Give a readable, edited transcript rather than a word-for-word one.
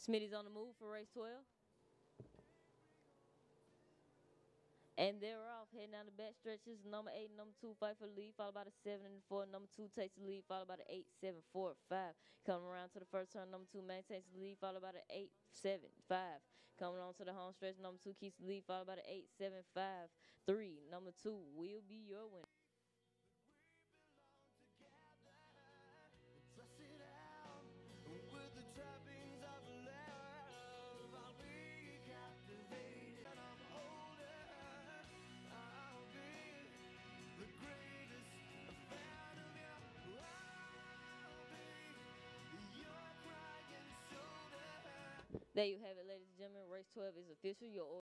Smitty's on the move for race 12. And they're off, heading down the back stretches. Number 8 and number 2 fight for the lead, followed by the 7 and the 4. Number 2 takes the lead, followed by the 8, 7, 4, 5. Coming around to the first turn, number 2 maintains the lead, followed by the 8, 7, 5. Coming on to the home stretch, number 2 keeps the lead, followed by the 8, 7, 5, 3. Number 2 will be your winner. There you have it, ladies and gentlemen. Race 12 is official. Your